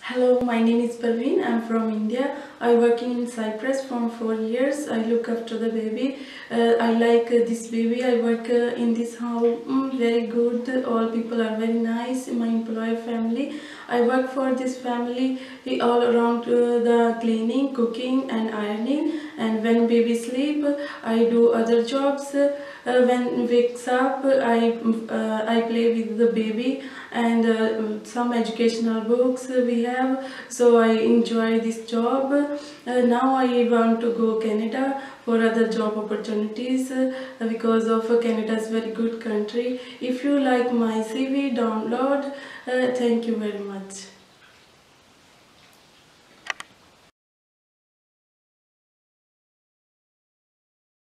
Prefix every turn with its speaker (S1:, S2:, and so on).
S1: Hello, my name is Parveen. I'm from India. I working in Cyprus from 4 years. I look after the baby. I like this baby. I work in this house. Very good. All people are very nice. My employer family. I work for this family all around the cleaning, cooking and ironing. And when baby sleep, I do other jobs. When wakes up, I play with the baby and some educational books we have, so I enjoy this job. Now I want to go Canada for other job opportunities because of Canada is very good country. If you like my CV, download. Thank you very much.